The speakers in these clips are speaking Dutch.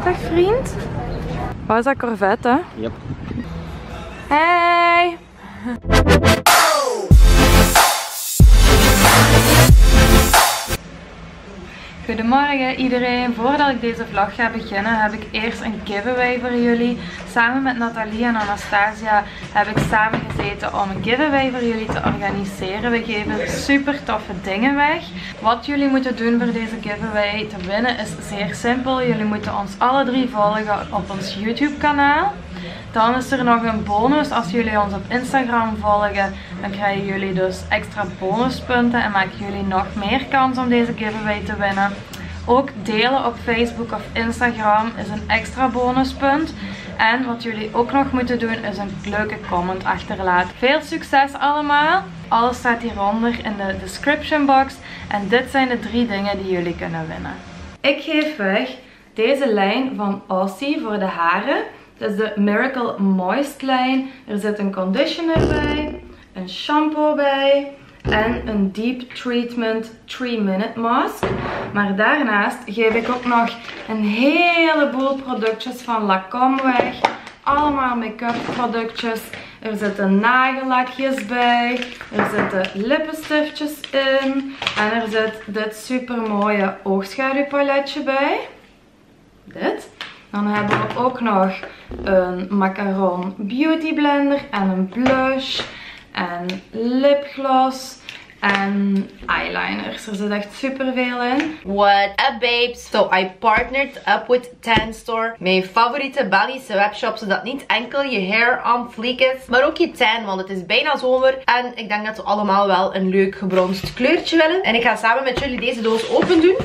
Dag vriend. Wat is dat, Corvette, hè? Yep. Hey! Goedemorgen iedereen. Voordat ik deze vlog ga beginnen heb ik eerst een giveaway voor jullie. Samen met Nathalie en Anastasia heb ik samen gezeten om een giveaway voor jullie te organiseren. We geven super toffe dingen weg. Wat jullie moeten doen voor deze giveaway te winnen is zeer simpel. Jullie moeten ons alle 3 volgen op ons YouTube kanaal. Dan is er nog een bonus. Als jullie ons op Instagram volgen, dan krijgen jullie dus extra bonuspunten en maken jullie nog meer kans om deze giveaway te winnen. Ook delen op Facebook of Instagram is een extra bonuspunt. En wat jullie ook nog moeten doen is een leuke comment achterlaten. Veel succes allemaal! Alles staat hieronder in de description box. En dit zijn de 3 dingen die jullie kunnen winnen. Ik geef weg deze lijn van Aussie voor de haren. Dat is de Miracle Moist lijn. Er zit een conditioner bij, een shampoo bij en een Deep Treatment 3-minute mask. Maar daarnaast geef ik ook nog een heleboel productjes van Lacombe weg. Allemaal make-up productjes. Er zitten nagellakjes bij. Er zitten lippenstiftjes in. En er zit dit super mooie oogschaduwpaletje bij. Dit. Dan hebben we ook nog een Macaron Beauty Blender en een blush en lipgloss en eyeliners. Er zit echt super veel in. What up babes? So I partnered up with Tan Store, mijn favoriete Belgische webshop, zodat niet enkel je hair on fleek is, maar ook je tan, want het is bijna zomer en ik denk dat we allemaal wel een leuk gebronst kleurtje willen. En ik ga samen met jullie deze doos open doen.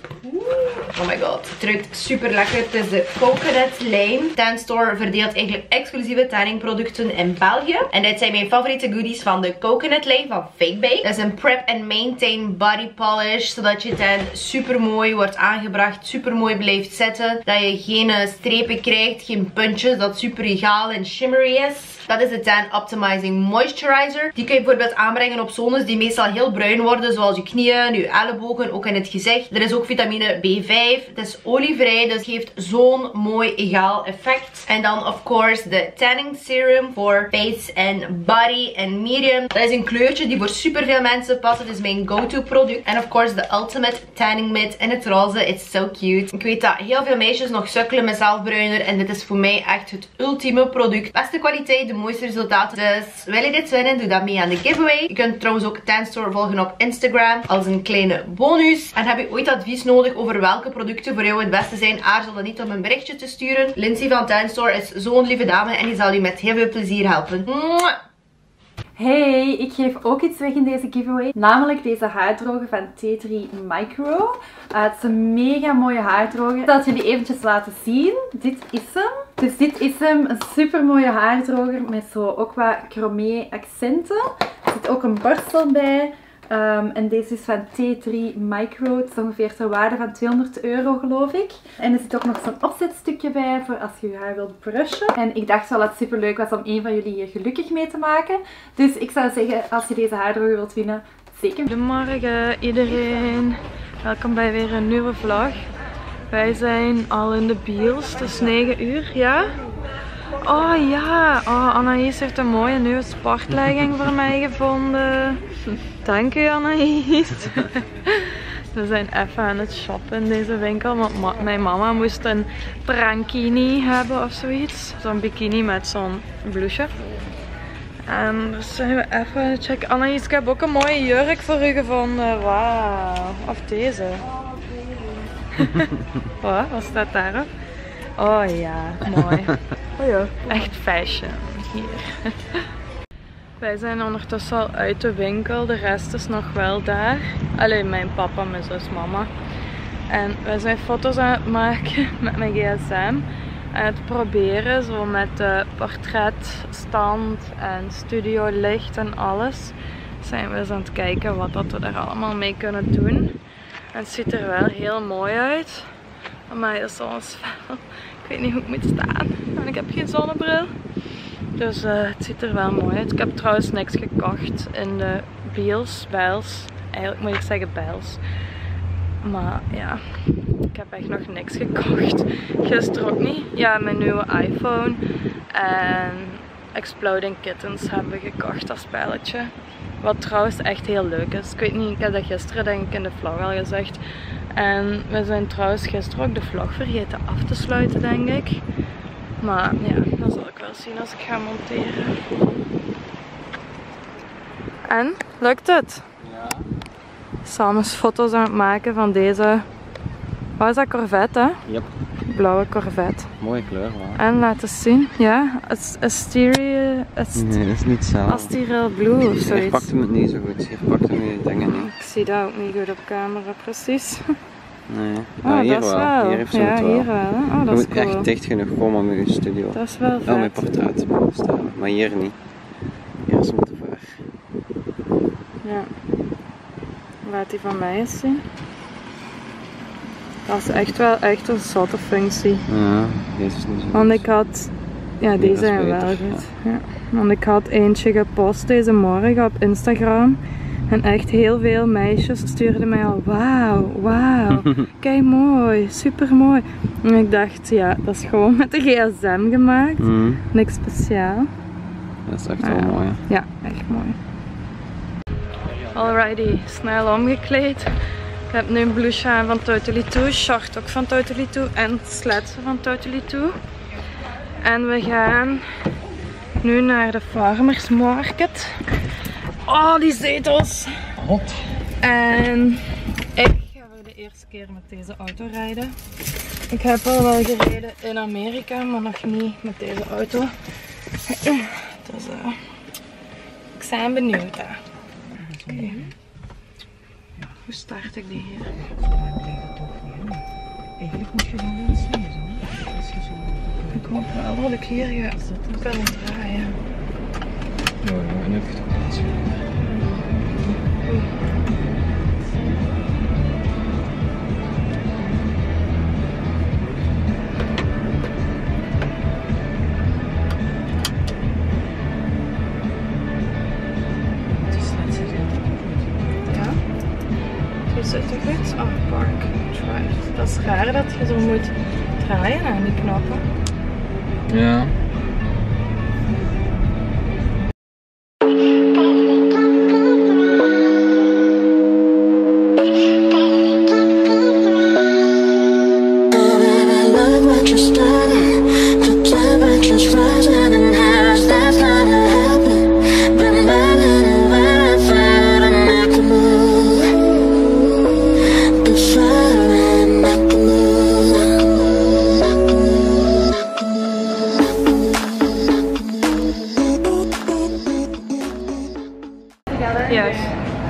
Oh my god, het ruikt super lekker. Het is de Coconut Lane. Tan Store verdeelt eigenlijk exclusieve tanning producten in België. En dit zijn mijn favoriete goodies van de Coconut Lane van Fake Bay. Dat is een Prep and Maintain Body Polish, zodat je tan super mooi wordt aangebracht, super mooi blijft zitten. Dat je geen strepen krijgt, geen puntjes, dat super egaal en shimmery is. Dat is de Tan Optimizing Moisturizer. Die kun je bijvoorbeeld aanbrengen op zones die meestal heel bruin worden, zoals je knieën, je ellebogen, ook in het gezicht. Er is ook vitamine B5. Het is olievrij, dus geeft zo'n mooi egaal effect. En dan of course de Tanning Serum voor face en body en medium. Dat is een kleurtje die voor super veel mensen past. Het is mijn go-to product. En of course de Ultimate Tanning Mitt in het roze. It's so cute. Ik weet dat heel veel meisjes nog sukkelen met zelfbruiner. En dit is voor mij echt het ultieme product. Beste kwaliteit, de mooiste resultaten. Dus wil je dit winnen, doe dat mee aan de giveaway. Je kunt trouwens ook Tan Store volgen op Instagram als een kleine bonus. En heb je ooit advies nodig over welke producten voor jou het beste zijn, aarzel dan niet om een berichtje te sturen. Lindsay van Tan Store is zo'n lieve dame en die zal je met heel veel plezier helpen. Mwah! Hey, ik geef ook iets weg in deze giveaway. Namelijk deze haardroger van T3 Micro. Het is een mega mooie haardroger. Ik zal jullie eventjes laten zien. Dit is hem. Dus dit is hem. Een super mooie haardroger met zo ook wat chromé accenten. Er zit ook een borstel bij. En deze is van T3 Micro. Het is ongeveer ter waarde van €200 geloof ik. En er zit ook nog zo'n opzetstukje bij voor als je je haar wilt brushen. En ik dacht wel dat het super leuk was om een van jullie hier gelukkig mee te maken. Dus ik zou zeggen, als je deze haardroger wilt winnen, zeker. Goedemorgen iedereen. Welkom bij weer een nieuwe vlog. Wij zijn al in de bios. Het is 9 uur, ja? Oh ja, oh, Anaïs heeft een mooie nieuwe sportlegging voor mij gevonden. Dank u Anaïs. We zijn even aan het shoppen in deze winkel, want mijn mama moest een prankini hebben of zoiets. Zo'n bikini met zo'n blouseje. En dus zijn we even aan het checken. Anaïs, ik heb ook een mooie jurk voor u gevonden. Wauw. Of deze. Wat staat daarop? Oh ja, mooi. Oh ja. Echt fashion hier. Wij zijn ondertussen al uit de winkel, de rest is nog wel daar. Alleen mijn papa, mijn zus, mama. En wij zijn foto's aan het maken met mijn gsm. En het proberen, zo met de portretstand en studiolicht en alles. Zijn we eens aan het kijken wat dat we daar allemaal mee kunnen doen. En het ziet er wel heel mooi uit. Maar het is soms fel. Ik weet niet hoe ik moet staan. En ik heb geen zonnebril. Dus het ziet er wel mooi uit. Ik heb trouwens niks gekocht in de Bijls. Eigenlijk moet ik zeggen Bijls. Maar ja, ik heb echt nog niks gekocht. Gisteren ook niet. Ja, mijn nieuwe iPhone en Exploding Kittens hebben we gekocht als spelletje. Wat trouwens echt heel leuk is. Ik weet niet, ik heb dat gisteren denk ik in de vlog al gezegd. En we zijn trouwens gisteren ook de vlog vergeten af te sluiten denk ik. Maar ja, dat zal ik wel zien als ik ga monteren. En, lukt het? Ja. Sam is foto's aan het maken van deze, wat is dat, Corvette hè? Yep. Blauwe Corvette. Mooie kleur man. En laat eens zien, ja, Nee, dat is niet zo. Astyrel Blue of Hier zoiets. pakt hem het niet zo goed. Hier pakt hem die dingen niet. Ik zie dat ook niet goed op camera, precies. Nee. Oh, Hier dat is wel. wel. Hier heeft ze ja, het wel. hier wel. Hè? Oh, Je dat is moet echt cool. dicht genoeg komen met je studio. Dat is wel Oh, mijn vet. portret moet staan. Maar hier niet. Hier is hem te ver. Ja. Laat die van mij eens zien. Dat is echt wel echt een zotte functie. Ja, deze is niet zo. Want ik had, ja dat die is zijn wel beter, goed. Ja. Want ik had eentje gepost deze morgen op Instagram. En echt heel veel meisjes stuurden mij al, wauw, kijk mooi, super mooi. En ik dacht, ja, dat is gewoon met de gsm gemaakt. Mhm. Niks speciaal. Dat is echt Maar wel ja. mooi. Hè? Ja, echt mooi. Alrighty, snel omgekleed. Ik heb nu een blouche aan van Totally Two, short ook van Totally Two en sletsen van Totally Two. En we gaan nu naar de Farmers Market. Oh, die zetels! Hot. En ik ga voor de eerste keer met deze auto rijden. Ik heb al wel gereden in Amerika, maar nog niet met deze auto. Dus ik ben benieuwd. Hè. Okay. Hoe start ik die hier? Eigenlijk moet je dan wel zien, zo. Als je zo... Ik hoop wel dat ik hier ga kunnen draaien. Ja, en heb je het ook niet. Ja? Zo zit het goed. Oh, park. Drive. Dat is raar dat je zo moet draaien aan die knoppen. Ja. Juist.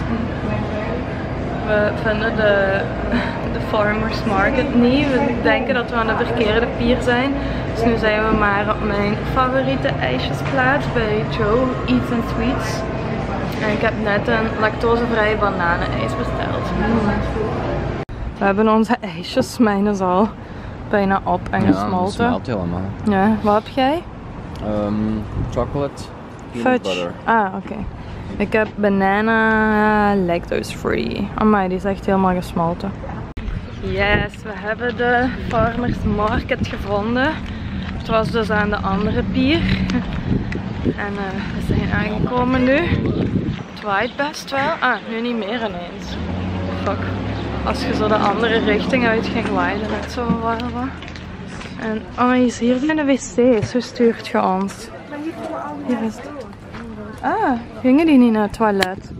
We vinden de Farmers Market niet. We denken dat we aan de verkeerde pier zijn. Dus nu zijn we maar op mijn favoriete ijsjesplaats bij Joe Eats and Sweets. En ik heb net een lactosevrije bananenijs besteld. We hebben onze ijsjes, mijn is al bijna op en Ja, gesmolten. dat smelt helemaal. Ja, wat heb jij? Chocolate, peanut Fudge. butter. Ah, oké. Ik heb banana lactose free. Amai, die is echt helemaal gesmolten. Yes, we hebben de Farmers Market gevonden. Het was dus aan de andere pier. En we zijn aangekomen nu. Het waait best wel. Ah, nu niet meer ineens. Fuck. Als je zo de andere richting uit ging waaien, net zo wel wat. En oh, je is hier bij de wc's. Hoe stuurt je ons? Hier is het. Ah, gingen die niet naar het toilet?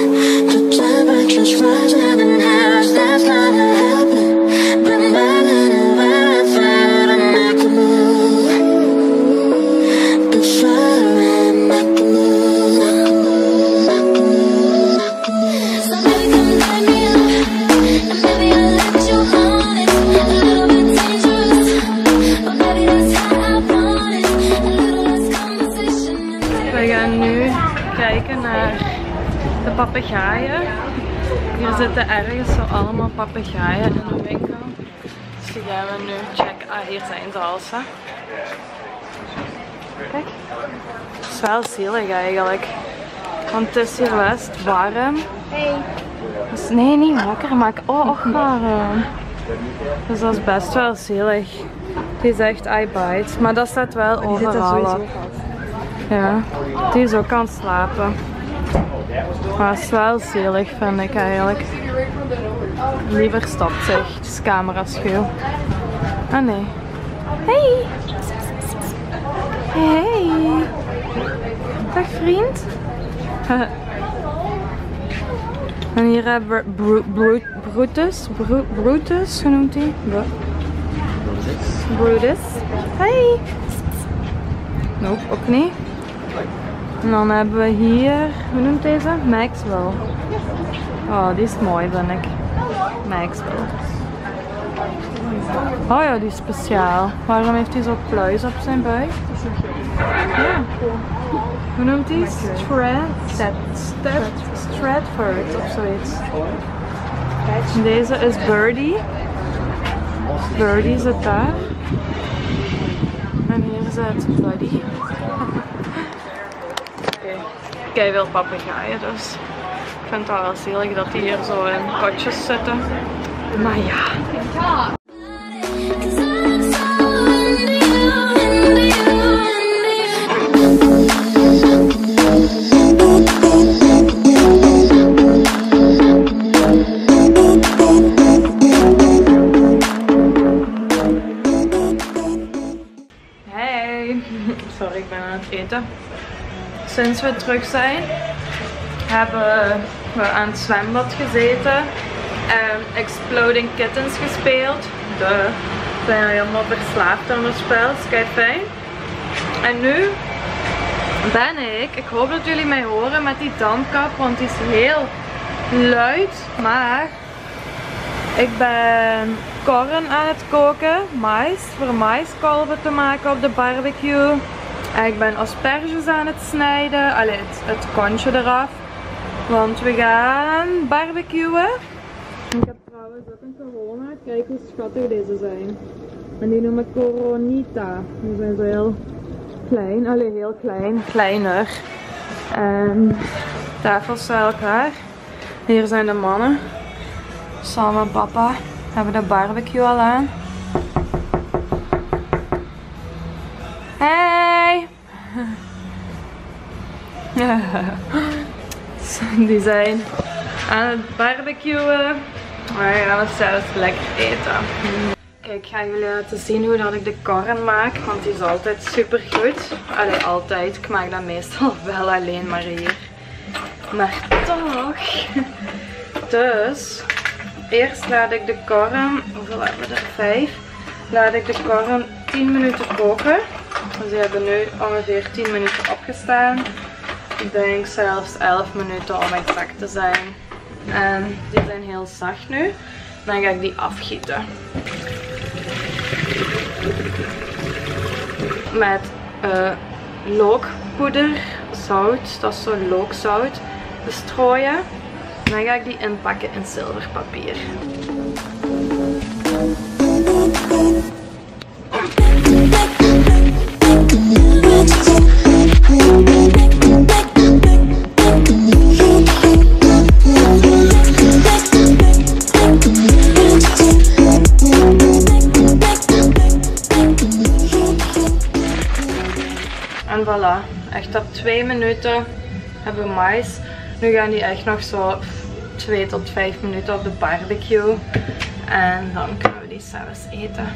Rising and how's that's not happening. But papegaaien. Hier zitten ergens zo allemaal papegaaien in de winkel. Dus die gaan we nu checken. Ah, hier zijn ze al. Kijk. Het is wel zielig eigenlijk. Want het is hier best warm. Hey. Dus nee, niet wakker maken. Oh, och warm. Dus dat is best wel zielig. Die zegt I bite. Maar dat staat wel overal op. Ja, die is ook aan het slapen. Maar het is wel zielig, vind ik eigenlijk. Liever stopt zich. Het is camera-schuw. Ah nee. Hey! Hey! Dag vriend! En hier hebben we Brutus, hoe noemt hij? Brutus. Hey! Nope, ook niet. En dan hebben we hier, hoe noemt deze? Maxwell. Oh, die is mooi, vind ik. Maxwell. Oh ja, die is speciaal. Waarom heeft hij zo'n pluis op zijn buik? Ja. Hoe noemt hij? Stratford of zoiets. En deze is Birdie. Birdie zit daar. En hier zit Buddy. Kei veel papegaaien dus. Ik vind het wel zielig dat die hier zo in kotjes zitten. Maar ja. Hey. Sorry, ik ben aan het eten. Sinds we terug zijn, hebben we aan het zwembad gezeten en Exploding Kittens gespeeld. Ik ben helemaal verslaafd aan het spel, het is kei fijn. En nu ben ik hoop dat jullie mij horen met die dampkap, want die is heel luid. Maar ik ben korn aan het koken, mais, voor maiskolven te maken op de barbecue. En ik ben asperges aan het snijden, allee, het kontje eraf, want we gaan barbecuen. Ik heb trouwens ook een corona, kijk hoe schattig deze zijn. En die noem ik Coronita. Die zijn zo heel klein, allee heel klein, kleiner. En tafels bij elkaar. Hier zijn de mannen. Sam en papa hebben de barbecue al aan. Hey! Die zijn aan het barbecuen. Maar we gaan zelfs lekker eten. Kijk, ik ga jullie laten zien hoe dat ik de korn maak. Want die is altijd super goed. Allee, altijd. Ik maak dat meestal wel alleen maar hier. Maar toch. Dus, eerst laat ik de korn, hoeveel hebben we er? 5. Laat ik de korn 10 minuten koken. Dus die hebben nu ongeveer 10 minuten opgestaan. Ik denk zelfs 11 minuten om exact te zijn. En die zijn heel zacht nu. Dan ga ik die afgieten. Met lookpoeder, zout, dat is zo lookzout, bestrooien. Dan ga ik die inpakken in zilverpapier. En voilà, echt op 2 minuten hebben we mais. Nu gaan die echt nog zo 2 tot 5 minuten op de barbecue. En dan kunnen we die zelfs eten.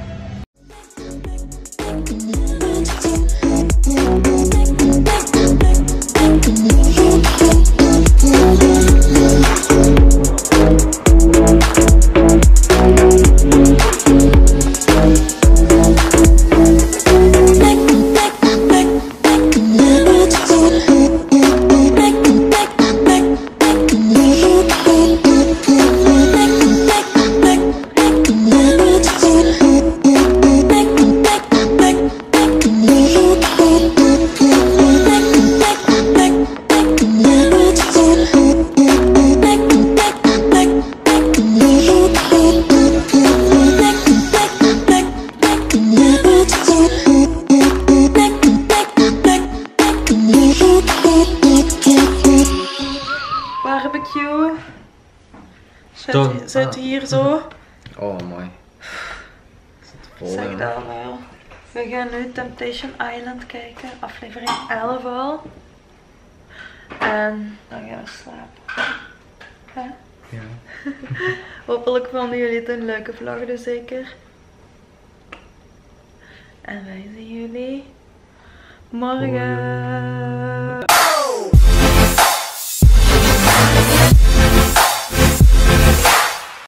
Oh, mooi. Zit vol, Zeg hè. dat wel. We gaan nu Temptation Island kijken. Aflevering 11 al. En dan gaan we slapen. Hè? Ja. Hopelijk vonden jullie het een leuke vlog, dus zeker. En wij zien jullie morgen.